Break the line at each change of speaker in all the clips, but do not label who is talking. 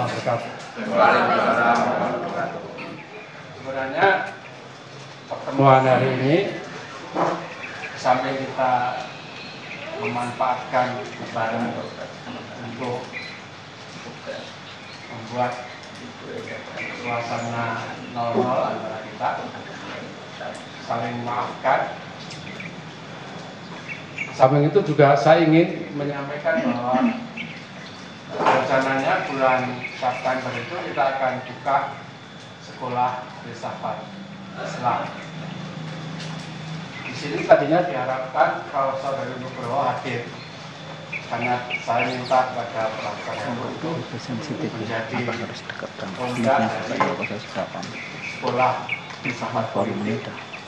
warahmatullahi wabarakatuh.
Waalaikumsalam warahmatullahi wabarakatuh.
Sebenarnya pertemuan hari ini sampai kita memanfaatkan barang untuk membuat suasana normal antara kita, saling memaafkan. Samping itu juga saya ingin menyampaikan bahwa rencananya bulan September itu kita akan buka sekolah filsafat Islam. Di sini tadinya diharapkan kalau Saudara Nugroho hadir, karena saya minta kepada pelaksana untuk menjadi tonggak dari sekolah filsafat politik.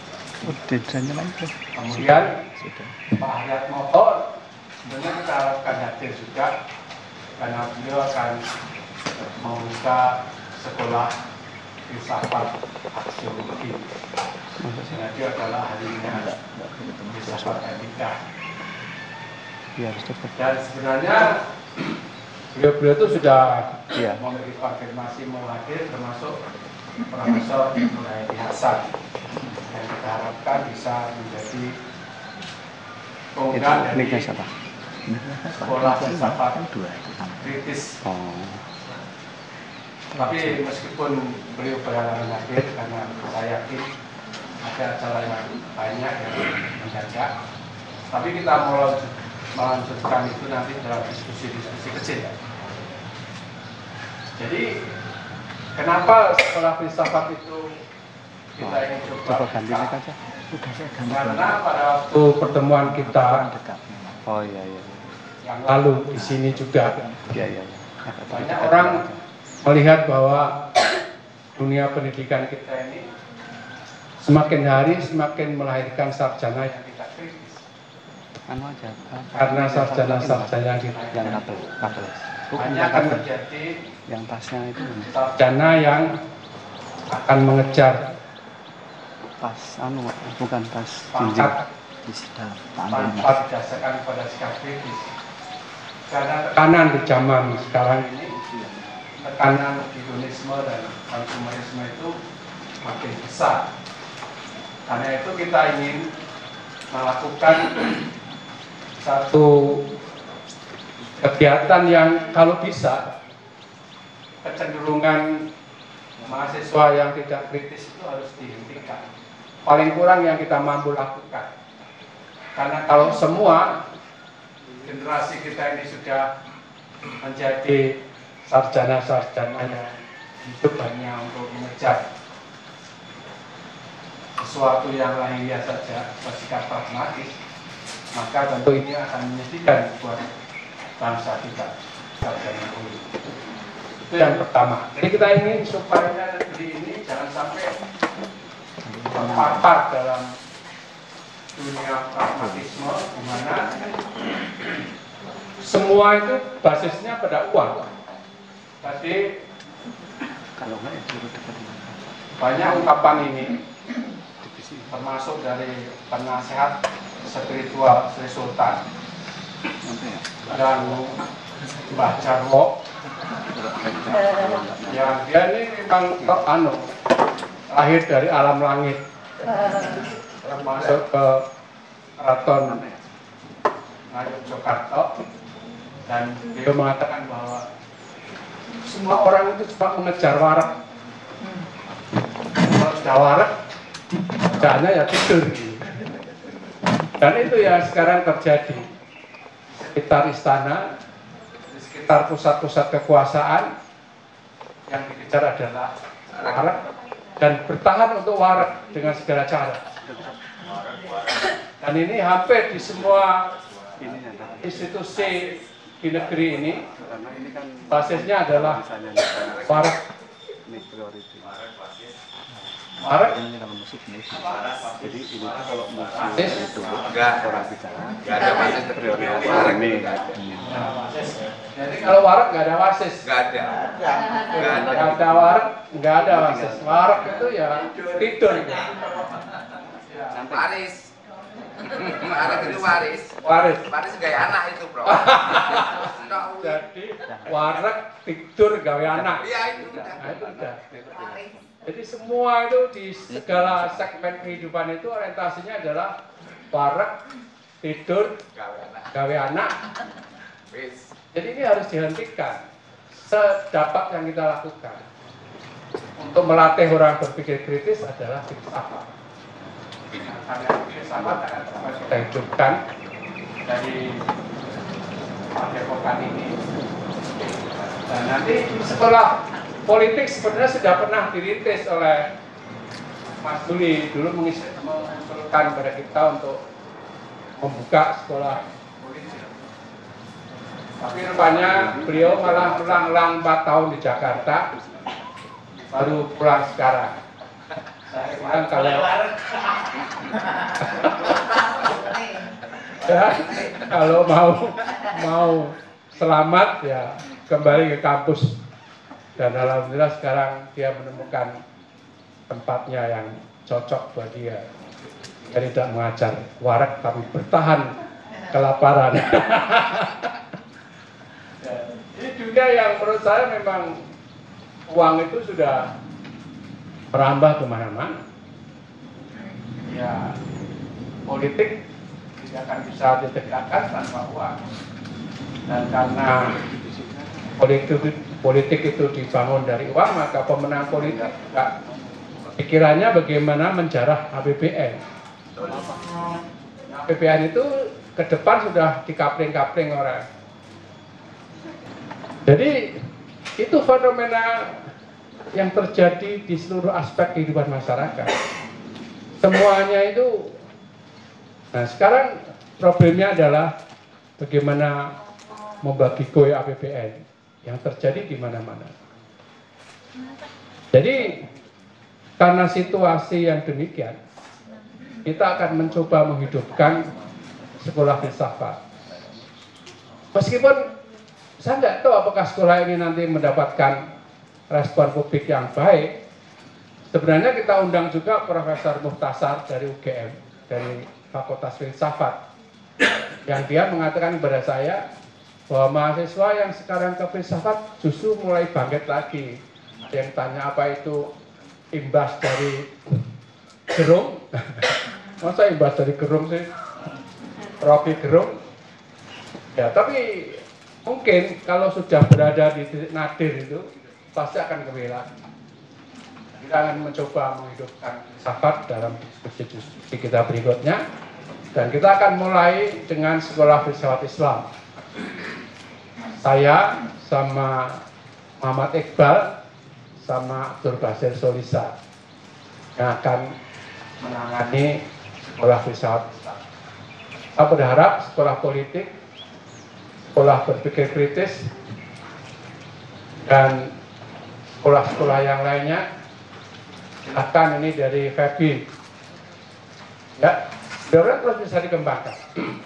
Kemudian Pak Haryat Moko sebenarnya kita harapkan hadir juga, karena beliau akan membuka sekolah filsafat aksiologi. Karena dia adalah ahlinya filsafat etika. Dan sebenarnya beliau itu sudah memberi konfirmasi mau hadir, termasuk Profesor Nurhayati Hasan, yang kita harapkan bisa menjadi tonggak dari sekolah filsafat kritis. Tapi meskipun beliau berhalangan hadir, karena saya yakin ada acara yang banyak yang mendadak, tapi kita mau melanjutkan itu nanti dalam diskusi-diskusi kecil. Jadi kenapa sekolah filsafat itu kita ingin coba buka? Karena pada waktu pertemuan kita yang lalu di sini juga banyak orang melihat bahwa dunia pendidikan kita ini semakin hari semakin melahirkan sarjana yang tidak kritis. Karena sarjana-sarjana yang hanya akan menjadi
yang tasnya itu
sarjana yang akan mengejar
bukan tas
pangkat tanpa didasarkan pada sikap kritis. Karena tekanan di zaman sekarang ini, tekanan hedonisme dan konsumerisme itu makin besar. Karena itu kita ingin melakukan satu kegiatan yang kalau bisa kecenderungan mahasiswa yang tidak kritis itu harus dihentikan. Paling kurang yang kita mampu lakukan. Karena kalau semua generasi kita ini sudah menjadi sarjana-sarjana yang hidup hanya untuk mengejar sesuatu yang lahiriah saja, bersikap pragmatis, maka tentu ini akan menyedihkan buat bangsa kita. Sarjana politik. Itu yang pertama. Jadi kita ingin supaya negeri ini jangan sampai terpapar dalam dunia pragmatisme, di mana semua itu basisnya pada uang. Tadi banyak ungkapan ini, termasuk dari penasehat spiritual Sri Sultan dan Mbah Jarwo, yang dia ini memang lahir dari alam langit, termasuk ke keraton Ngayogyakarta, dan beliau mengatakan bahwa semua orang itu cuma mengejar warak. Kalau sudah warak, kerjaannya ya tidur. Dan itu yang sekarang terjadi di sekitar istana, di sekitar pusat-pusat kekuasaan. Yang dikejar adalah warak dan bertahan untuk warak dengan segala cara. Dan ini hampir di semua institusi di negeri ini basisnya adalah warak. Warak.
Jadi ini kalau musik itu orang bicara,
Nggak ada basis prioritas.
Jadi kalau warak nggak ada wasis.
Nggak ada.
Nggak ada warak, nggak ada wasis. Warak itu ya tidur.
Paris. Waris itu waris.
Waris.
Waris gaya anak itu, Bro.
Jadi wareg tidur gawe anak.
Iya itu udah.
Nah, itu udah. Jadi semua itu di segala segmen kehidupan itu orientasinya adalah wareg tidur gawe anak.
Wis.
Jadi ini harus dihentikan sedapat yang kita lakukan. Untuk melatih orang berpikir kritis adalah filsafat. Karena filsafat akan kita hidupkan dari padepokan ini. Dan nanti di sekolah politik sebenarnya sudah pernah dirintis oleh Mas Duli dulu mengusulkan kepada kita untuk membuka sekolah politik. Tapi rupanya beliau malah ulang-ulang 4 tahun di Jakarta, baru pulang sekarang. Saya bilang kalau mau selamat ya kembali ke kampus. Dan alhamdulillah sekarang dia menemukan tempatnya yang cocok buat dia. Dia tidak mengajar wareg tapi bertahan kelaparan. Ini dunia yang menurut saya memang uang itu sudah merambah kemana-mana. Ya, politik tidak akan bisa ditegakkan tanpa uang. Dan karena politik itu dibangun dari uang, maka pemenang politik juga pikirannya bagaimana menjarah APBN. APBN itu ke depan sudah dikapling-kapling orang. Jadi itu fenomena yang terjadi di seluruh aspek kehidupan masyarakat. Semuanya itu. Nah sekarang problemnya adalah bagaimana membagi kue APBN yang terjadi di mana-mana. Jadi karena situasi yang demikian, kita akan mencoba menghidupkan sekolah filsafat. Meskipun saya nggak tahu apakah sekolah ini nanti mendapatkan respon publik yang baik. Sebenarnya kita undang juga Profesor Muhtasar dari UGM, dari Fakultas Filsafat, yang dia mengatakan kepada saya bahwa mahasiswa yang sekarang ke filsafat justru mulai bangkit lagi. Ada yang tanya apa itu imbas dari gerung? Masa imbas dari gerung sih? Rocky gerung? Ya, tapi mungkin kalau sudah berada di titik nadir itu pasti akan kembali lagi. Kita akan mencoba menghidupkan filsafat dalam diskusi kita berikutnya, dan kita akan mulai dengan sekolah filsafat Islam. Saya sama Muhammad Iqbal sama Abdul Basir Solisa yang akan menangani sekolah filsafat Islam. Saya berharap sekolah politik, sekolah berpikir kritis, dan sekolah-sekolah yang lainnya, silakan ini dari Febi, ya, biar terus bisa dikembangkan.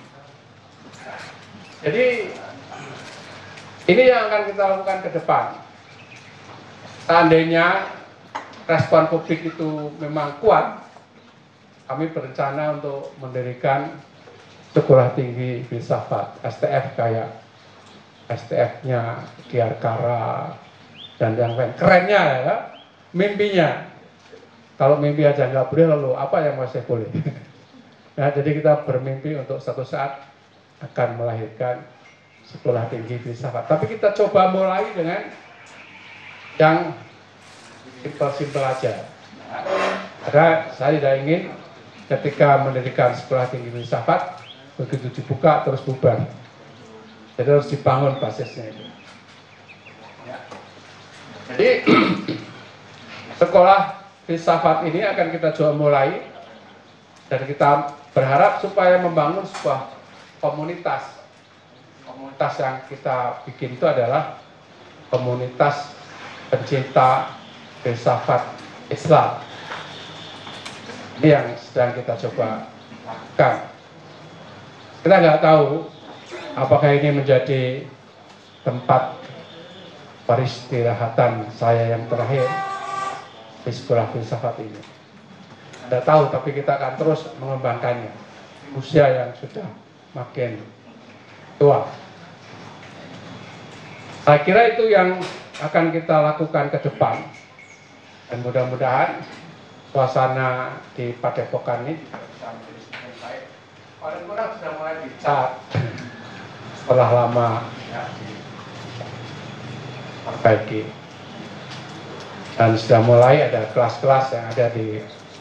Jadi ini yang akan kita lakukan ke depan. Seandainya respon publik itu memang kuat, kami berencana untuk mendirikan sekolah tinggi filsafat STF kayak STF-nya Diarkara dan yang lain. Kerennya ya, mimpinya. Kalau mimpi aja nggak boleh, lalu apa yang masih boleh? Nah, jadi kita bermimpi untuk suatu saat akan melahirkan sekolah tinggi filsafat. Tapi kita coba mulai dengan yang simpel-simpel aja. Karena saya tidak ingin ketika mendirikan sekolah tinggi filsafat begitu dibuka terus bubar. Jadi harus dibangun basisnya itu. Jadi sekolah filsafat ini akan kita coba mulai, dan kita berharap supaya membangun sebuah komunitas. Komunitas yang kita bikin itu adalah komunitas pencinta filsafat Islam. Ini yang sedang kita coba lakukan. Kita nggak tahu apakah ini menjadi tempat peristirahatan saya yang terakhir di sekolah filsafat ini. Tidak tahu, tapi kita akan terus mengembangkannya. usia yang sudah makin tua. Saya kira itu yang akan kita lakukan ke depan, dan mudah-mudahan suasana di Padepokan ini bisa menjadi semakin baik. Paling kurang sudah mulai dicat setelah lama ya, diperbaiki, dan sudah mulai ada kelas-kelas yang ada di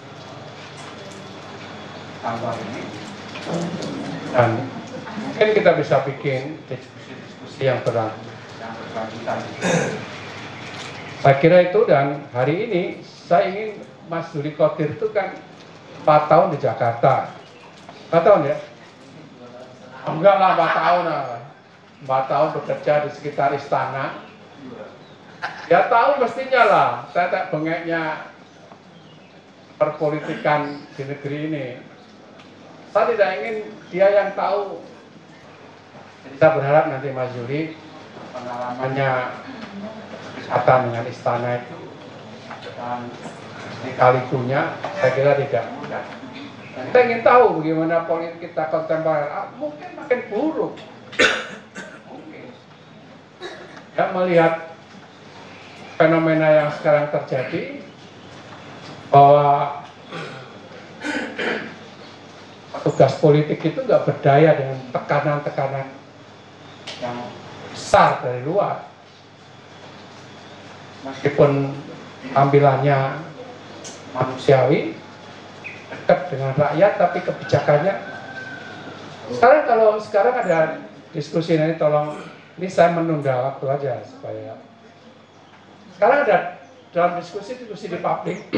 kantor ini, dan mungkin kita bisa bikin diskusi-diskusi yang berlanjutan. Saya kira itu, dan hari ini saya ingin Mas Duli Qodir itu kan 4 tahun di Jakarta. 4 tahun ya? Enggak lah, 4 tahun lah. 4 tahun bekerja di sekitar istana. Ya tahu mestinya lah, tetek bengeknya perpolitikan di negeri ini. Saya tidak ingin dia yang tahu. Jadi saya berharap nanti Mas Duli pengalamannya berkaitan dengan istana itu dan lika-likunya saya kira tidak mudah. Kita ingin tahu bagaimana politik kita kontemporer. Mungkin makin buruk. Mungkin. Ya, melihat fenomena yang sekarang terjadi, bahwa petugas politik itu nggak berdaya dengan tekanan-tekanan yang besar dari luar. Meskipun tampilannya manusiawi, dekat dengan rakyat, tapi kebijakannya. Sekarang ada diskusi ini, tolong, ini saya menunda waktu aja supaya. Sekarang ada dalam diskusi di publik,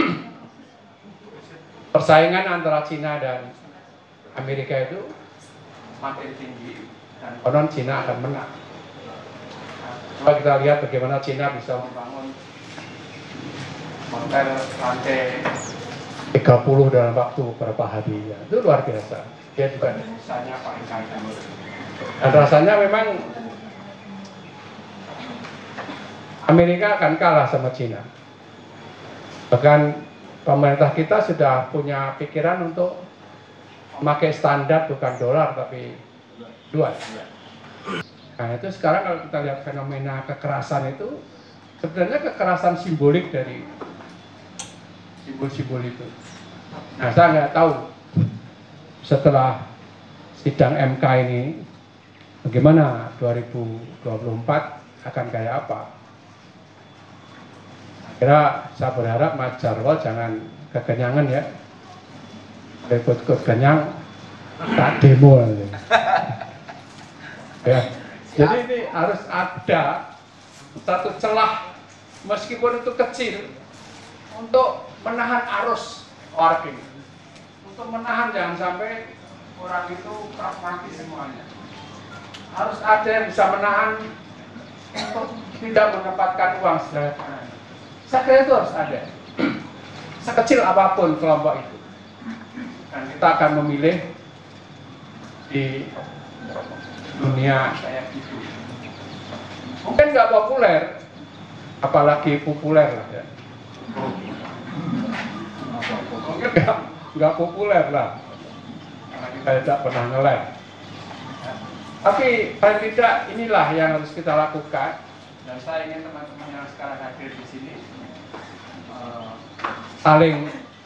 persaingan antara Cina dan Amerika itu makin tinggi, dan konon Cina akan menang. Coba kita lihat bagaimana Cina bisa membangun hotel lantai 30 dalam waktu beberapa hari. Ya, itu luar biasa. Dia juga desanya paling kaya. Dan rasanya memang Amerika akan kalah sama Cina. Bahkan pemerintah kita sudah punya pikiran untuk memakai standar bukan dolar tapi yuan. Nah itu sekarang kalau kita lihat fenomena kekerasan itu, sebenarnya kekerasan simbolik dari simbol-simbol itu. Nah saya nggak tahu setelah sidang MK ini bagaimana 2024 akan kayak apa. Kira saya berharap Mas Jarwo jangan kekenyangan ya, ikut-ikut kenyang tak demo ya. Jadi ini harus ada satu celah meskipun itu kecil untuk menahan arus orang ini, untuk menahan jangan sampai orang itu pragmatis semuanya. Harus ada yang bisa menahan untuk tidak mendapatkan uang sederhana. Saya kira itu harus ada, sekecil apapun kelompok itu. Dan kita akan memilih di dunia kayak gitu. Mungkin nggak populer, apalagi populer lah ya. Mungkin nggak populer lah, karena kita tidak pernah nge-like. Tapi paling tidak inilah yang harus kita lakukan. Dan saya ingin teman-teman yang sekarang hadir di sini saling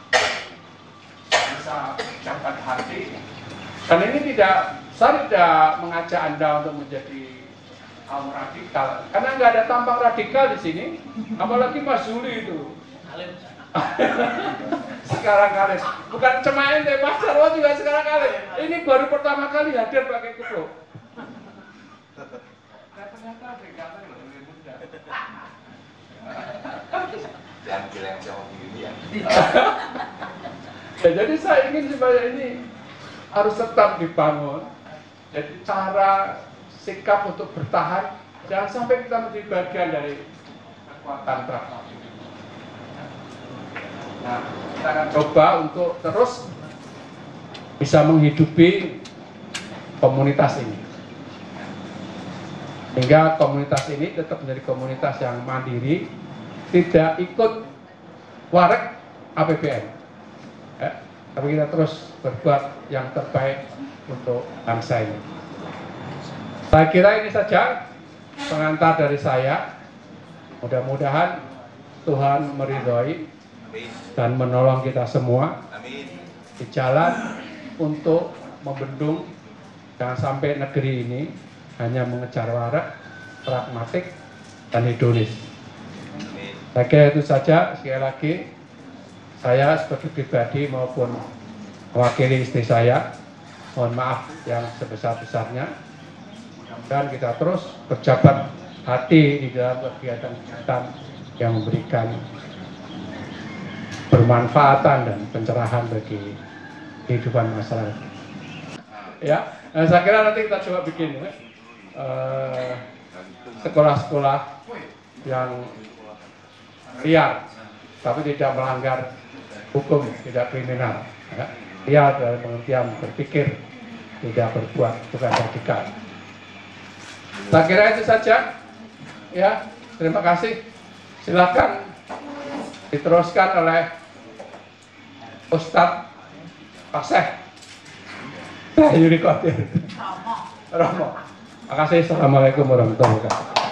bisa ucapkan hati. Dan ini saya tidak mengajak Anda untuk menjadi kaum radikal, karena nggak ada tampang radikal di sini, apalagi Mas Duli itu. Sekarang kali, bukan cuma ente, Mas Jarwo juga sekarang kali. Ini baru pertama kali hadir pakai kupluk. Nah, ternyata radikal lebih mudah.
Jangan bilang sama begini ya.
Ya, jadi saya ingin supaya ini harus tetap dibangun. Jadi cara sikap untuk bertahan jangan sampai kita menjadi bagian dari kekuatan pragmatis. Nah, kita akan coba untuk terus bisa menghidupi komunitas ini, sehingga komunitas ini tetap menjadi komunitas yang mandiri, tidak ikut warak APBN. tapi kita terus berbuat yang terbaik untuk bangsa ini. Saya kira ini saja pengantar dari saya. Mudah-mudahan Tuhan meridhoi dan menolong kita semua di jalan untuk membendung jangan sampai negeri ini hanya mengejar warak, pragmatik, dan hedonis. Saya kira itu saja. Sekali lagi saya sebagai pribadi maupun mewakili istri saya mohon maaf yang sebesar-besarnya, dan kita terus berjabat hati di dalam kegiatan-kegiatan yang memberikan bermanfaatan dan pencerahan bagi kehidupan masyarakat. Ya, saya kira nanti kita coba bikin sekolah-sekolah yang liar, tapi tidak melanggar hukum, tidak kriminal. Ya. Liar dalam pengertian berpikir, tidak berbuat, bukan radikal. Saya kira itu saja. Ya, terima kasih. Silakan diteruskan oleh Ustadz Paseh Yuri Qadir Romo. Terima kasih. Assalamualaikum warahmatullahi wabarakatuh.